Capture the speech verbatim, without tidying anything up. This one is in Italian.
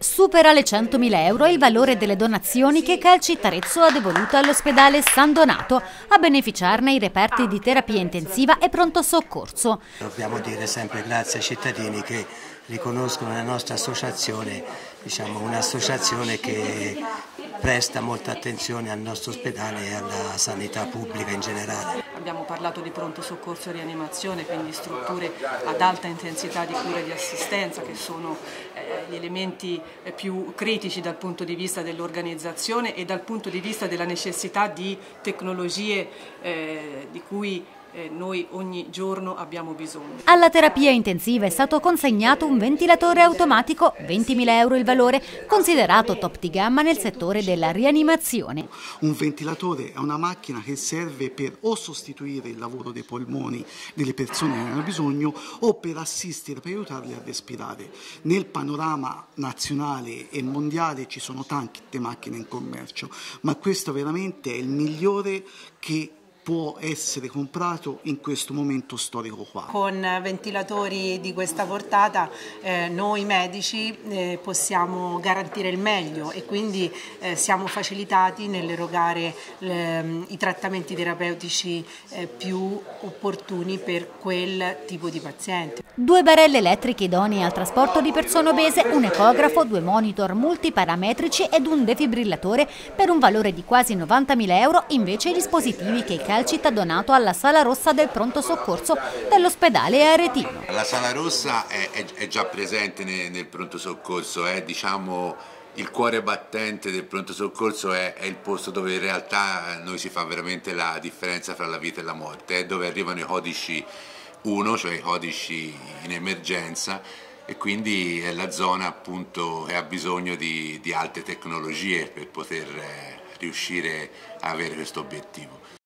Supera le centomila euro il valore delle donazioni che Calcitarezzo ha devoluto all'ospedale San Donato, a beneficiarne i reparti di terapia intensiva e pronto soccorso. Dobbiamo dire sempre grazie ai cittadini che riconoscono la nostra associazione, diciamo un'associazione che presta molta attenzione al nostro ospedale e alla sanità pubblica in generale. Abbiamo parlato di pronto soccorso e rianimazione, quindi strutture ad alta intensità di cura e di assistenza che sono eh, gli elementi eh, più critici dal punto di vista dell'organizzazione e dal punto di vista della necessità di tecnologie eh, di cui Eh, noi ogni giorno abbiamo bisogno. Alla terapia intensiva è stato consegnato un ventilatore automatico, ventimila euro il valore, considerato top di gamma nel settore della rianimazione. Un ventilatore è una macchina che serve per o sostituire il lavoro dei polmoni delle persone che hanno bisogno o per assistere, per aiutarli a respirare. Nel panorama nazionale e mondiale ci sono tante macchine in commercio, ma questo veramente è il migliore che può essere comprato in questo momento storico qua. Con ventilatori di questa portata eh, noi medici eh, possiamo garantire il meglio e quindi eh, siamo facilitati nell'erogare le, i trattamenti terapeutici eh, più opportuni per quel tipo di paziente. Due barelle elettriche idonee al trasporto di persone obese, un ecografo, due monitor multiparametrici ed un defibrillatore per un valore di quasi novantamila euro, invece i dispositivi che il Calcit ha donato alla Sala Rossa del pronto soccorso dell'ospedale Aretino. La Sala Rossa è, è, è già presente nel, nel pronto soccorso, è diciamo il cuore battente del pronto soccorso, è, è il posto dove in realtà noi si fa veramente la differenza fra la vita e la morte, è dove arrivano i codici uno, cioè i codici in emergenza, e quindi è la zona appunto che ha bisogno di, di alte tecnologie per poter eh, riuscire a avere questo obiettivo.